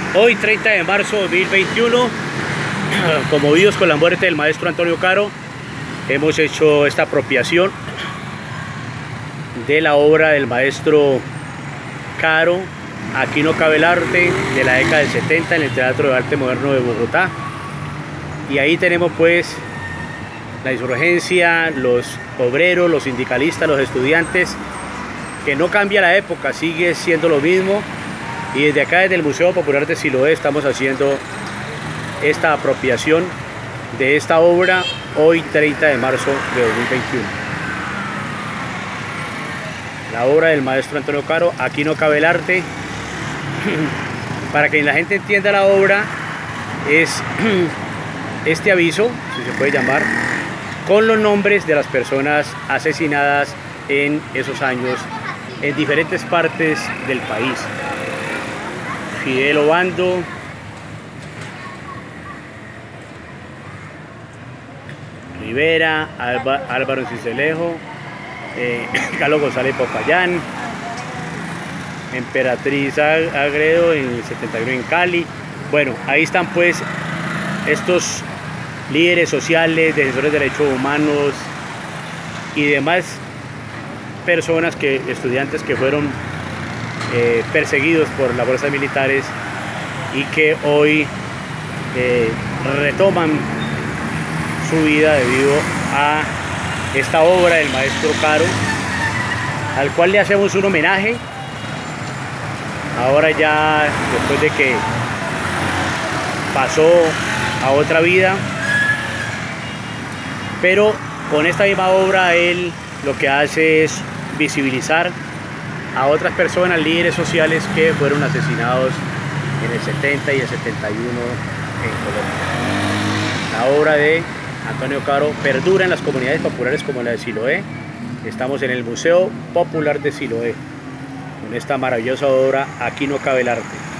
Hoy 30 de marzo de 2021, conmovidos con la muerte del maestro Antonio Caro, hemos hecho esta apropiación de la obra del maestro Caro, Aquí no cabe el arte, de la década del 70 en el Teatro de Arte Moderno de Bogotá. Y ahí tenemos pues la insurgencia, los obreros, los sindicalistas, los estudiantes, que no cambia la época, sigue siendo lo mismo. Y desde acá, desde el Museo Popular de Siloé, estamos haciendo esta apropiación de esta obra hoy 30 de marzo de 2021. La obra del maestro Antonio Caro, Aquí no cabe el arte. Para que la gente entienda la obra, es este aviso, si se puede llamar, con los nombres de las personas asesinadas en esos años en diferentes partes del país. Fidel Obando, Rivera, Álvaro Cincelejo, Carlos González Popayán, Emperatriz Agredo en el 71 en Cali. Bueno, ahí están pues estos líderes sociales, defensores de derechos humanos y demás personas, estudiantes que fueron perseguidos por las fuerzas militares y que hoy retoman su vida debido a esta obra del maestro Caro, al cual le hacemos un homenaje ahora ya después de que pasó a otra vida. Pero con esta misma obra él lo que hace es visibilizar a otras personas, líderes sociales que fueron asesinados en el 70 y el 71 en Colombia. La obra de Antonio Caro perdura en las comunidades populares como la de Siloé. Estamos en el Museo Popular de Siloé con esta maravillosa obra, Aquí no cabe el arte.